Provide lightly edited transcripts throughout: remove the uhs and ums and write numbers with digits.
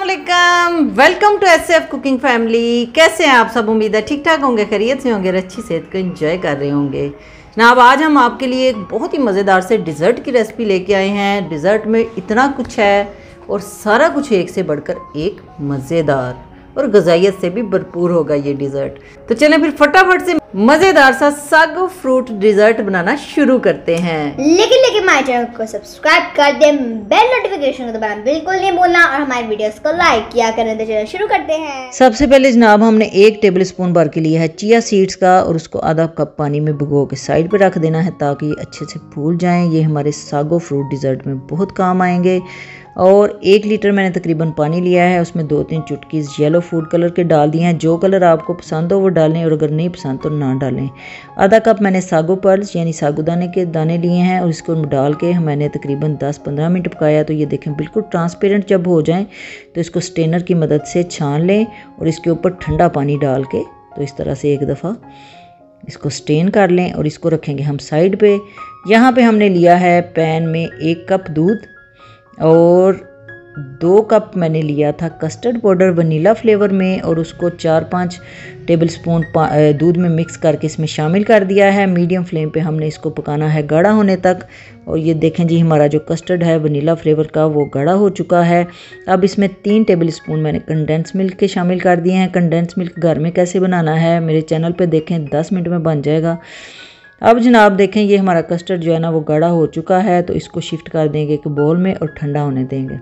अस्सलामुअलैकुम, welcome to SF cooking family. कैसे हैं आप सब? उम्मीद है ठीक ठाक होंगे, खैरियत से होंगे, अच्छी सेहत को एंजॉय कर रहे होंगे। जनाब, आज हम आपके लिए एक बहुत ही मज़ेदार से डिज़र्ट की रेसिपी लेके आए हैं। डिज़र्ट में इतना कुछ है और सारा कुछ एक से बढ़कर एक मज़ेदार और गजाइत से भी भरपूर होगा ये डिज़र्ट। तो चलें फिर फटाफट से मज़ेदार सा सागो फ्रूट डिज़र्ट बनाना शुरू करते हैं। लेकिन हमारे चैनल को सब्सक्राइब कर दें, बेल नोटिफिकेशन को दबाना बिल्कुल नहीं भूलना और हमारे वीडियोस को लाइक किया करें। तो चलो शुरू करते हैं। सबसे पहले जनाब हमने 1 टेबल स्पून भर के लिया है चिया सीड्स का और उसको आधा कप पानी में भिगो के साइड पे रख देना है ताकि ये अच्छे से फूल जाएं। ये हमारे सागो फ्रूट डिज़र्ट में बहुत काम आएंगे। और 1 लीटर मैंने तकरीबन पानी लिया है, उसमें 2-3 चुटकी येलो फूड कलर के डाल दिए हैं। जो कलर आपको पसंद हो वो डालें और अगर नहीं पसंद तो ना डालें। आधा कप मैंने सागो पर्ल्स यानी सागुदाने के दाने लिए हैं और इसको डाल के मैंने तकरीबन 10-15 मिनट पकाया। तो ये देखें बिल्कुल ट्रांसपेरेंट जब हो जाएं तो इसको स्ट्रेनर की मदद से छान लें और इसके ऊपर ठंडा पानी डाल के तो इस तरह से एक दफ़ा इसको स्ट्रेन कर लें और इसको रखेंगे हम साइड पे। यहाँ पे हमने लिया है पैन में 1 कप दूध और 2 कप मैंने लिया था कस्टर्ड पाउडर वनीला फ्लेवर में और उसको 4-5 टेबल स्पून दूध में मिक्स करके इसमें शामिल कर दिया है। मीडियम फ्लेम पे हमने इसको पकाना है गाढ़ा होने तक। और ये देखें जी, हमारा जो कस्टर्ड है वनीला फ्लेवर का वो गाढ़ा हो चुका है। अब इसमें 3 टेबल स्पून मैंने कंडेंस मिल्क के शामिल कर दिए हैं। कंडेंस मिल्क घर में कैसे बनाना है मेरे चैनल पर देखें, 10 मिनट में बन जाएगा। अब जनाब देखें ये हमारा कस्टर्ड जो है ना वो गाढ़ा हो चुका है। तो इसको शिफ्ट कर देंगे एक बोल में और ठंडा होने देंगे।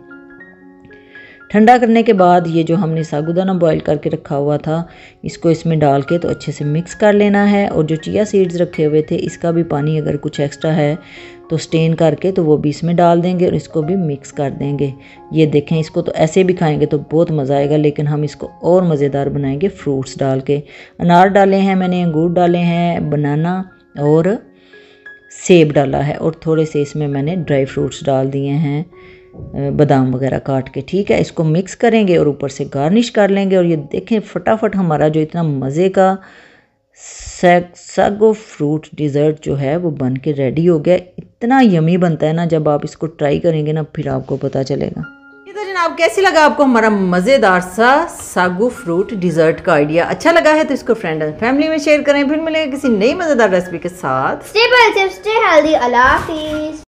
ठंडा करने के बाद ये जो हमने साबूदाना बॉईल करके रखा हुआ था इसको इसमें डाल के तो अच्छे से मिक्स कर लेना है। और जो चिया सीड्स रखे हुए थे इसका भी पानी अगर कुछ एक्स्ट्रा है तो स्टेन करके तो वो भी इसमें डाल देंगे और इसको भी मिक्स कर देंगे। ये देखें, इसको तो ऐसे भी खाएंगे तो बहुत मज़ा आएगा, लेकिन हम इसको और मज़ेदार बनाएंगे फ्रूट्स डाल के। अनार डाले हैं मैंने, अंगूर डाले हैं, बनाना और सेब डाला है और थोड़े से इसमें मैंने ड्राई फ्रूट्स डाल दिए हैं, बादाम वगैरह काट के। ठीक है, इसको मिक्स करेंगे और ऊपर से गार्निश कर लेंगे। और ये देखें फटाफट हमारा जो इतना मज़े का सागो फ्रूट डिज़र्ट जो है वो बन के रेडी हो गया। इतना यमी बनता है ना, जब आप इसको ट्राई करेंगे ना फिर आपको पता चलेगा। तो जनाब कैसी लगा आपको हमारा मज़ेदार सा सागो फ्रूट डिज़र्ट का आइडिया? अच्छा लगा है तो इसको फ्रेंड एंड फैमिली में शेयर करें। फिर मिलेंगे किसी नई मज़ेदार रेसिपी के साथ। स्टे हेल्दी, अल्लाह हाफिज़।